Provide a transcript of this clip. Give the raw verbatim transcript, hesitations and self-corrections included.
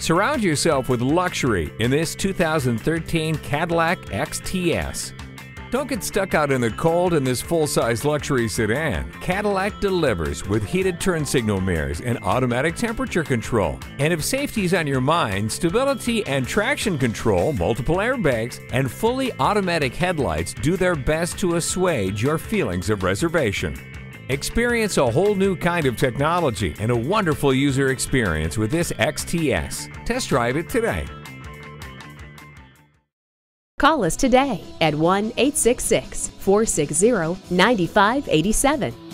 Surround yourself with luxury in this two thousand thirteen Cadillac X T S. Don't get stuck out in the cold in this full-size luxury sedan. Cadillac delivers with heated turn signal mirrors and automatic temperature control. And if safety's on your mind, stability and traction control, multiple airbags, and fully automatic headlights do their best to assuage your feelings of reservation. Experience a whole new kind of technology and a wonderful user experience with this X T S. Test drive it today. Call us today at one eight six six, four six zero, nine five eight seven.